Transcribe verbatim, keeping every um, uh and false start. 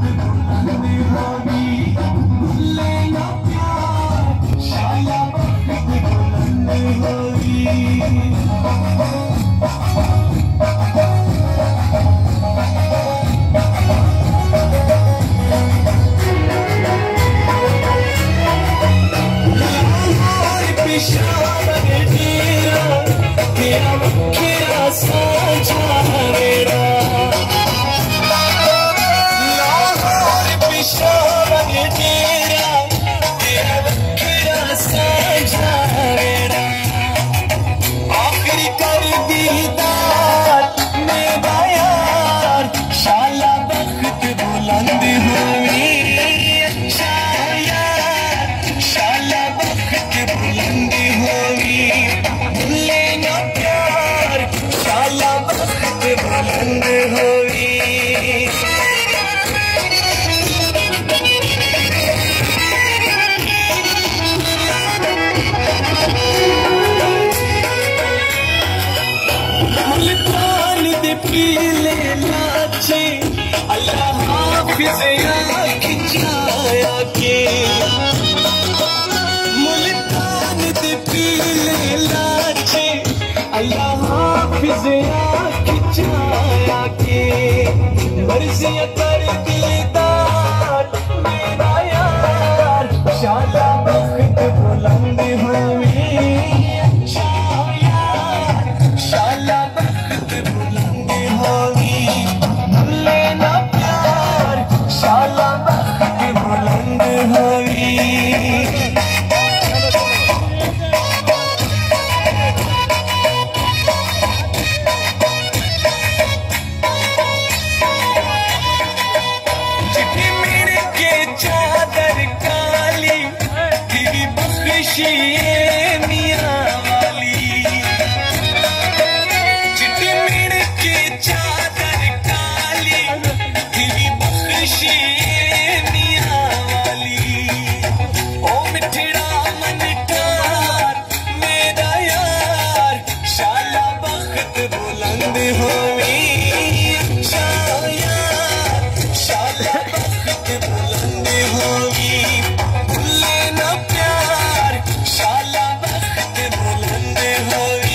पीले नाचे अल्लाह हाफिज़ खिंचाया के मुल्तान दे पीले नाचे अल्लाह हाफिज़ खिंचाया के मर्ज़ियां कर दिलदार मेरा यार शाला बख्त बुलंद हुई शाला बख्त बुलंद लेना प्यार शाला बख्त बुलंद हुई चिट्ठी मेरे के चादर काली तेरी बख्शी मियां वाली चिट्ठी मेरे के चादर काली तेरी बख्शी मियां वाली ओ मिठड़ा मनकार मेरा यार शाला बख्त बुलंद हुई शाला बख्त बुलंद हुई लेना प्यार शाला बख्त बुलंद हुई